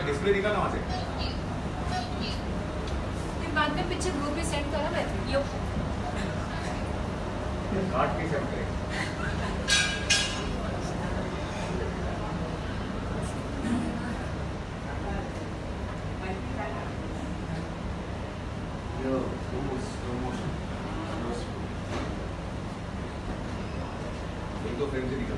Display निकालना वहाँ से। फिर बाद में पीछे ग्रुप भी सेंड करो मैं यो काट के सेंड करें। यो स्लो मोशन एक दो फ्रेम से दिखा